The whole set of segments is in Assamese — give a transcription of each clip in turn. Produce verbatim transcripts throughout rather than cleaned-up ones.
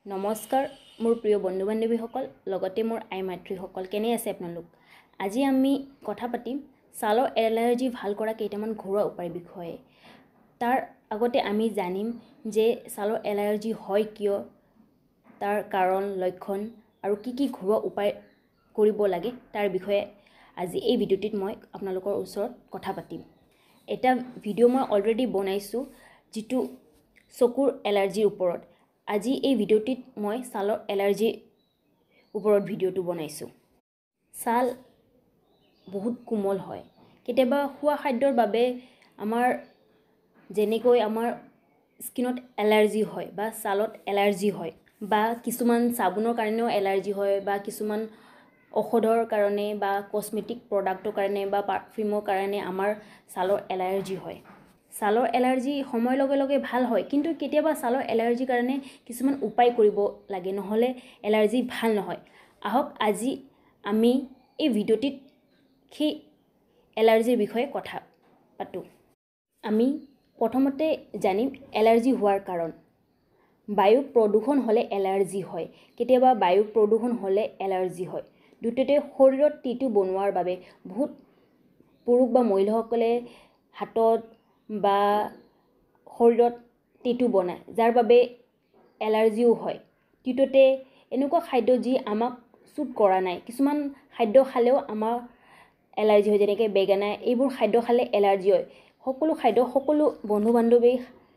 নমস্কাৰ মোৰ প্ৰিয় বন্ধু বান্ধৱীসকল লগতে মোৰ আই মাতৃসকল কেনে আছে আপোনালোক আজি আমি কথা পাতিম ছালৰ এলাৰ্জি ভাল কৰা কেইটামান ঘৰুৱা উপায়ৰ বিষয়ে তাৰ আগতে আমি জানিম যে ছালৰ এলাৰ্জি হয় কিয় তাৰ কাৰণ লক্ষণ আৰু কি কি ঘৰুৱা উপায় কৰিব লাগে তাৰ বিষয়ে আজি এই ভিডিঅ'টিত মই আপোনালোকৰ ওচৰত কথা পাতিম এটা ভিডিঅ' মই অলৰেডি বনাইছো যেটো চকুৰ এলাৰ্জিৰ ওপৰত আজি এই ভিডিঅ'টিত মই ছালৰ এলাৰ্জি ওপৰত ভিডিঅ'টো বনাইছো ছাল বহুত কোমল হয় কেতিয়াবা খোৱা খাদ্যৰ বাবে আমাৰ যেনেকৈ আমাৰ স্কিনত এলাৰ্জি হয় বা ছালত এলাৰ্জি হয় বা কিছুমান সাবুনৰ কাৰণেও এলাৰ্জি হয় বা কিছুমান ঔষধৰ কাৰণে বা কসমেটিক প্ৰডাক্টৰ কাৰণে বা পাৰফিউমৰ কাৰণে আমাৰ ছালৰ এলাৰ্জি হয় ছালৰ এলাৰ্জি সময় লগে লগে ভাল হয় কিন্তু কেতিয়াবা ছালৰ এলাৰ্জিৰ কাৰণে কিছুমান উপায় কৰিব লাগে নহলে এলাৰ্জি ভাল নহয় আহক আজি আমি এই ভিডিঅ'টিত কি এলাৰ্জিৰ বিষয়ে কথা পাতো আমি প্ৰথমতে জানিম এলাৰ্জি হোৱাৰ কাৰণ বায়ু প্ৰদূষণ হলে এলাৰ্জি হয় কেতিয়াবা বায়ু প্ৰদূষণ হলে এলাৰ্জি হয় দুটেতে শৰীৰত টিটু বনোৱাৰ বাবে বহুত পুৰুষ বা মহিলাসকলে হাতত বা শৰীৰত টিটু বনায় যাৰ বাবে এলাৰ্জিও হয় টিটুতে এনেকুৱা খাদ্য যি আমাক সুট কৰা নাই কিছুমান খাদ্য খালেও আমাৰ এলাৰ্জি হয় যেনেকৈ বেগেনা এইবোৰ খাদ্য খালে এলাৰ্জি হয় সকলো খাদ্য সকলো বন্ধু বান্ধৱী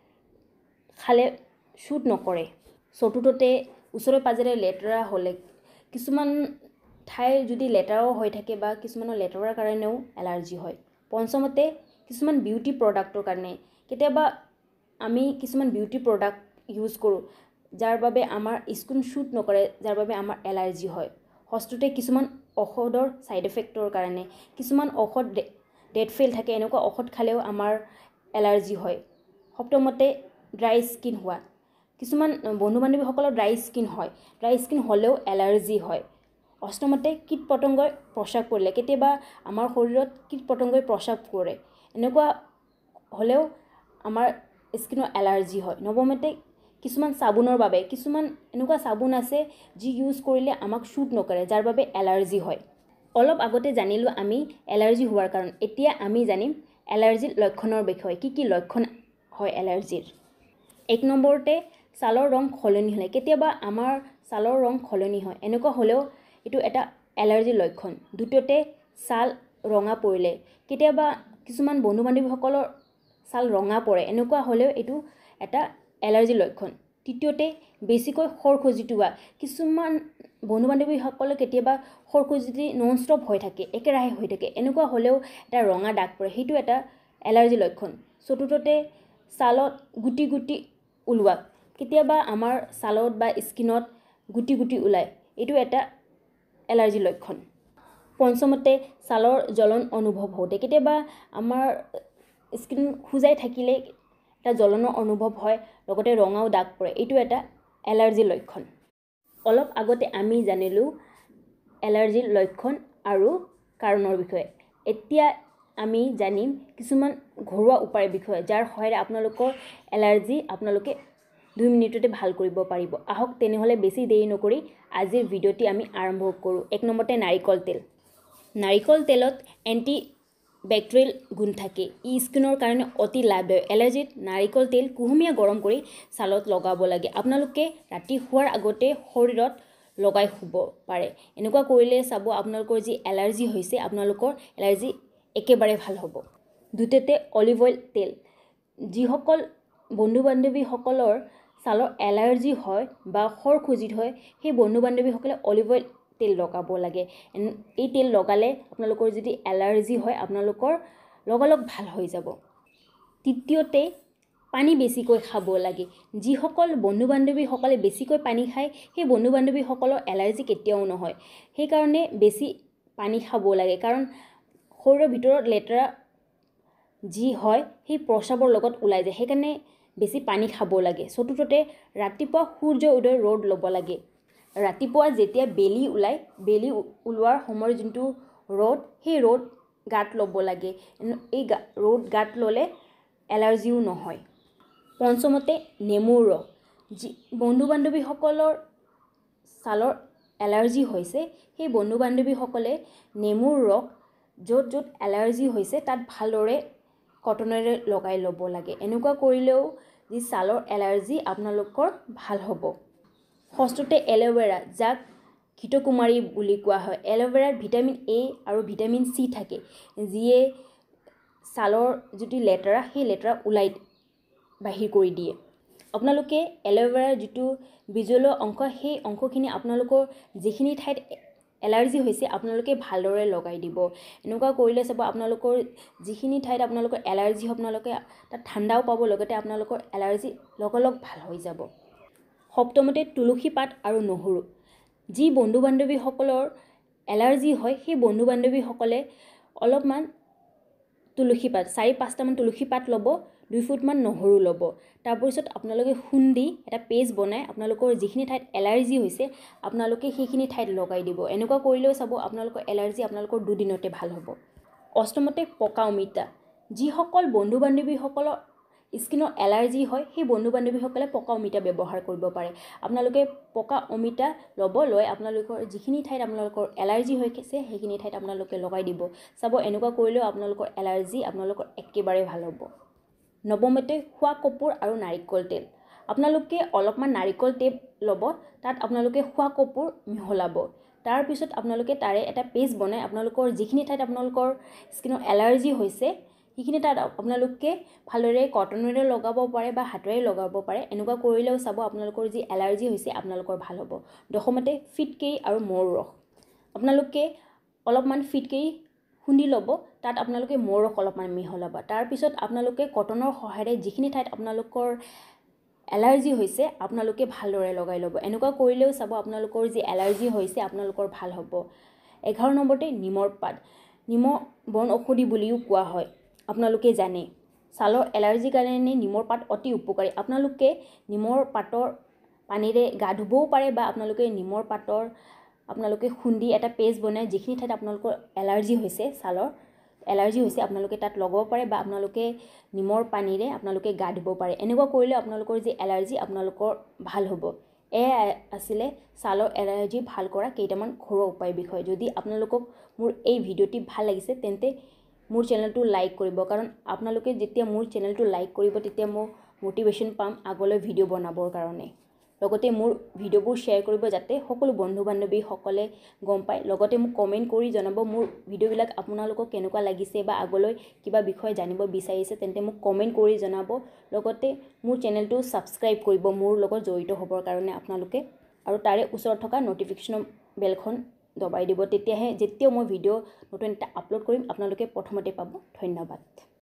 খালে সুট নকৰে চতুৰ্থতে ওচৰে পাজৰে লেতেৰা হলে কিছুমান ঠাই যদি লেতেৰাও হৈ থাকে বা কিছুমানৰ লেতেৰাৰ কাৰণেও এলাৰ্জি হয় পঞ্চমতে কিছুমান বিউটি প্ৰডাক্টৰ কাৰণে কেতিয়াবা আমি কিছুমান বিউটি প্ৰডাক্ট ইউজ কৰোঁ যাৰ বাবে আমাৰ স্কিন সুট নকৰে যাৰ বাবে আমাৰ এলাৰ্জি হয় ষষ্ঠতে কিছুমান ঔষধৰ সাইড এফেক্টৰ কাৰণে কিছুমান ঔষধ ডেট ফেল থাকে এনেকুৱা ঔষধ খালেও আমাৰ এলাৰ্জি হয় সপ্তমতে ড্ৰাই স্কিন হোৱা কিছুমান বন্ধু বান্ধৱীসকলৰ ড্ৰাই স্কিন হয় ড্ৰাই স্কিন হ'লেও এলাৰ্জি হয় অষ্টমতে কীট পতংগই প্ৰস্ৰাৱ কৰিলে কেতিয়াবা আমাৰ শৰীৰত কীট পতংগই প্ৰস্ৰাৱ কৰে এনেকুৱা হ'লেও আমাৰ স্কিনৰ এলাৰ্জি হয় নৱমতে কিছুমান সাবুনৰ বাবে কিছুমান এনেকুৱা সাবুন আছে যি ইউজ কৰিলে আমাক সুট নকৰে যাৰ বাবে এলাৰ্জি হয় অলপ আগতে জানিলো আমি এলাৰ্জি হোৱাৰ কাৰণ এতিয়া আমি জানিম এলাৰ্জিৰ লক্ষণৰ বিষয়ে কি কি লক্ষণ হয় এলাৰ্জিৰ এক নম্বৰতে ছালৰ ৰং খলনি হলে কেতিয়াবা আমাৰ ছালৰ ৰং খলনি হয় এনেকুৱা হ'লেও এটো এটা এলাৰ্জিৰ লক্ষণ দ্বিতীয়তে ছাল ৰঙা পৰিলে কেতিয়াবা কিছুমান বন্ধু বান্ধৱীসকলৰ ছাল ৰঙা পৰে এনেকুৱা হ'লেও এটো এটা এলাৰ্জিৰ লক্ষণ তৃতীয়তে বেছিকৈ খৰ খজুতি হোৱা কিছুমান বন্ধু বান্ধৱীসকলে কেতিয়াবা খৰ খজুতি নন ষ্টপ হৈ থাকে একেৰাহে হৈ থাকে এনেকুৱা হ'লেও এটা ৰঙা দাগ পৰে সেইটো এটা এলাৰ্জিৰ লক্ষণ চতুৰ্থতে ছালত গুটি গুটি ওলোৱা কেতিয়াবা আমাৰ ছালত বা স্কিনত গুটি গুটি ওলায় এইটো এটা এলাৰ্জিৰ লক্ষণ পঞ্চমতে ছালৰ জ্বলন অনুভৱ হওঁতে কেতিয়াবা আমাৰ স্কিন খুজাই থাকিলে এটা জ্বলনৰ অনুভৱ হয় লগতে ৰঙাও দাগ পৰে এইটো এটা এলাৰ্জিৰ লক্ষণ অলপ আগতে আমি জানিলো এলাৰ্জিৰ লক্ষণ আৰু কাৰণৰ বিষয়ে এতিয়া আমি জানিম কিছুমান ঘৰুৱা উপায়ৰ বিষয়ে যাৰ সহায়ত আপোনালোকৰ এলাৰ্জি আপোনালোকে দুই মিনিটতে ভাল কৰিব পাৰিব আহক তেনেহলে বেছি দেৰি নকৰি আজিৰ ভিডিঅ'টি আমি আৰম্ভ কৰোঁ এক নম্বৰতে নাৰিকল তেল নাৰিকল তেলত এন্টি বেক্টেৰিয়েল গুণ থাকে ই স্কিনৰ কাৰণে অতি লাভদায়ক এলাৰ্জিত নাৰিকল তেল কুহুমীয়া গৰম কৰি ছালত লগাব লাগে আপোনালোকে ৰাতি শুৱাৰ আগতে শৰীৰত লগাই শুব পাৰে এনেকুৱা কৰিলে চাব আপোনালোকৰ যি এলাৰ্জি হৈছে আপোনালোকৰ এলাৰ্জি একেবাৰে ভাল হ'ব দুটেতে অলিভ অইল তেল যিসকল বন্ধু বান্ধৱীসকলৰ ছালৰ এলাৰ্জি হয় বা খৰ খজুতি হয় সেই বন্ধু বান্ধৱীসকলে অলিভ অইল তেল লগাব লাগে এই তেল লগালে আপোনালোকৰ যদি এলাৰ্জি হয় আপোনালোকৰ লগালগ ভাল হৈ যাব তৃতীয়তে পানী বেছিকৈ খাব লাগে যিসকল বন্ধু বান্ধৱীসকলে বেছিকৈ পানী খায় সেই বন্ধু বান্ধৱীসকলৰ এলাৰ্জি কেতিয়াও নহয় সেইকাৰণে বেছি পানী খাব লাগে কাৰণ শৰীৰৰ ভিতৰত লেতেৰা যি হয় সেই প্ৰস্ৰাৱৰ লগত ওলাই যায় সেইকাৰণে বেছি পানী খাব লাগে চতুৰ্থতে ৰাতিপুৱা সূৰ্য উদয় ৰ'দ ল'ব লাগে ৰাতিপুৱা যেতিয়া বেলি ওলাই বেলি ওলোৱাৰ সময়ৰ যোনটো ৰ'দ সেই ৰ'দ গাত ল'ব লাগে এই ৰ'দ গাত ল'লে এলাৰ্জিও নহয় পঞ্চমতে নেমুৰ ৰস যি বন্ধু বান্ধৱীসকলৰ ছালৰ এলাৰ্জি হৈছে সেই বন্ধু বান্ধৱীসকলে নেমুৰ ৰস য'ত য'ত এলাৰ্জি হৈছে তাত ভালদৰে কটনেৰে লগাই ল'ব লাগে। এনেকুৱা কৰিলেও যি ছালৰ এলাৰ্জি আপোনালোকৰ ভাল হ'ব। ষষ্ঠতে এল'ভেৰা, যাক ঘৃতকুমাৰী বুলি কোৱা হয়। এল'ভেৰাত ভিটামিন এ আৰু ভিটামিন চি থাকে, যিয়ে ছালৰ যিটো লেতেৰা সেই লেতেৰা ওলাই বাহিৰ কৰি দিয়ে। আপোনালোকে এল'ভেৰাৰ যিটো বিজলুৱা অংশ সেই অংশখিনি আপোনালোকৰ যিখিনি ঠাইত এলাৰ্জি হৈছে আপোনালোকে ভালদৰে লগাই দিব। এনেকুৱা কৰিলে চাব আপোনালোকৰ যিখিনি ঠাইত আপোনালোকৰ এলাৰ্জি আপোনালোকে তাত ঠাণ্ডাও পাব, লগতে আপোনালোকৰ এলাৰ্জি লগালগ ভাল হৈ যাব। সপ্তমতে তুলসী পাত আৰু নহৰু। যি বন্ধু বান্ধৱীসকলৰ এলাৰ্জি হয় সেই বন্ধু বান্ধৱীসকলে অলপমান তুলসী পাত চাৰি পাঁচটামান তুলসী পাত ল'ব, দুই ফুটমান নহৰু ল'ব। তাৰপিছত আপোনালোকে খুন্দি এটা পেষ্ট বনাই আপোনালোকৰ যিখিনি ঠাইত এলাৰ্জি হৈছে আপোনালোকে সেইখিনি ঠাইত লগাই দিব। এনেকুৱা কৰিলেও চাব আপোনালোকৰ এলাৰ্জি আপোনালোকৰ দুদিনতে ভাল হ'ব। অষ্টমতে পকা অমিতা। যিসকল বন্ধু বান্ধৱীসকলৰ স্কিনৰ এলাৰ্জি হয় সেই বন্ধু বান্ধৱীসকলে পকা অমিতা ব্যৱহাৰ কৰিব পাৰে। আপোনালোকে পকা অমিতা ল'ব, লৈ আপোনালোকৰ যিখিনি ঠাইত আপোনালোকৰ এলাৰ্জি হৈছে সেইখিনি ঠাইত আপোনালোকে লগাই দিব। চাব এনেকুৱা কৰিলেও আপোনালোকৰ এলাৰ্জি আপোনালোকৰ একেবাৰে ভাল হ'ব। নৱমতে খোৱা কপোৰ আৰু নাৰিকল তেল। আপোনালোকে অলপমান নাৰিকল তেল ল'ব, তাত আপোনালোকে খোৱা কপোৰ মিহলাব। তাৰপিছত আপোনালোকে তাৰে এটা পেষ্ট বনাই আপোনালোকৰ যিখিনি ঠাইত আপোনালোকৰ স্কিনৰ এলাৰ্জি হৈছে সেইখিনি তাত আপোনালোকে ভালদৰে কটনেৰে লগাব পাৰে বা হাতেৰে লগাব পাৰে। এনেকুৱা কৰিলেও চাব আপোনালোকৰ যি এলাৰ্জি হৈছে আপোনালোকৰ ভাল হ'ব। দশমতে ফিটকেৰী আৰু মৌৰ ৰস। আপোনালোকে অলপমান ফিটকেৰী খুন্দি ল'ব, তাত আপোনালোকে মৌৰ ৰস অলপমান মিহলাব। তাৰপিছত আপোনালোকে কটনৰ সহায়েৰে যিখিনি ঠাইত আপোনালোকৰ এলাৰ্জি হৈছে আপোনালোকে ভালদৰে লগাই ল'ব। এনেকুৱা কৰিলেও চাব আপোনালোকৰ যি এলাৰ্জি হৈছে আপোনালোকৰ ভাল হ'ব। এঘাৰ নম্বৰতে নিমৰ পাত। নিমৰ বন ঔষধি বুলিও কোৱা হয়, আপোনালোকে জানে। ছালৰ এলাৰ্জিৰ কাৰণে নিমৰ পাত অতি উপকাৰী। আপোনালোকে নিমৰ পাতৰ পানীৰে গা ধুবও পাৰে বা আপোনালোকে নিমৰ পাতৰ আপোনালোকে খুন্দি এটা পেষ্ট বনাই যিখিনি ঠাইত আপোনালোকৰ এলাৰ্জি হৈছে ছালৰ এলাৰ্জি হৈছে আপোনালোকে তাত লগাব পাৰে বা আপোনালোকে নিমৰ পানীৰে আপোনালোকে গা ধুব পাৰে। এনেকুৱা কৰিলে আপোনালোকৰ যি এলাৰ্জি আপোনালোকৰ ভাল হ'ব। এয়া আছিলে ছালৰ এলাৰ্জি ভাল কৰা কেইটামান ঘৰুৱা উপায়ৰ বিষয়ে। যদি আপোনালোকক মোৰ এই ভিডিঅ'টি ভাল লাগিছে তেন্তে মোৰ চেনেলটো লাইক কৰিব, কাৰণ আপোনালোকে যেতিয়া মোৰ চেনেলটো লাইক কৰিব তেতিয়া মই মটিভেশ্যন পাম আগলৈ ভিডিঅ' বনাবৰ কাৰণে। লগতে মোৰ ভিডিঅ'বোৰ শ্বেয়াৰ কৰিব যাতে সকলো বন্ধু বান্ধৱীসকলে গম পায়। লগতে মোক কমেণ্ট কৰি জনাব মোৰ ভিডিঅ'বিলাক আপোনালোকক কেনেকুৱা লাগিছে বা আগলৈ কিবা বিষয়ে জানিব বিচাৰিছে তেন্তে মোক কমেণ্ট কৰি জনাব। লগতে মোৰ চেনেলটো ছাবস্ক্ৰাইব কৰিব মোৰ লগত জড়িত হ'বৰ কাৰণে আপোনালোকে, আৰু তাৰে ওচৰত থকা ন'টিফিকেশ্যন বেলখন দবাই দিব। তেতিয়াহে যেতিয়াও মই ভিডিঅ' নতুন এটা আপলোড কৰিম আপোনালোকে প্ৰথমতে পাব। ধন্যবাদ।